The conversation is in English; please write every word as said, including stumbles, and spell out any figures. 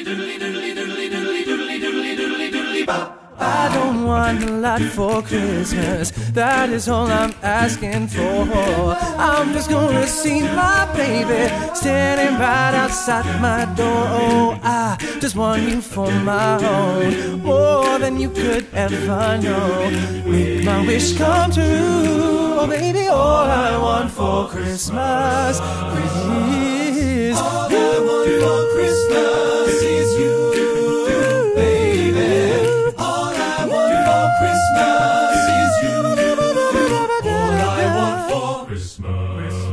I don't want a lot for Christmas, that is all I'm asking for. I'm just gonna see my baby standing right outside my door. Oh, I just want you for my own, more than you could ever know. Make my wish come true, oh baby, all I want for Christmas is all I want for Christmas is you, baby. All I want for Christmas is you. All I want for Christmas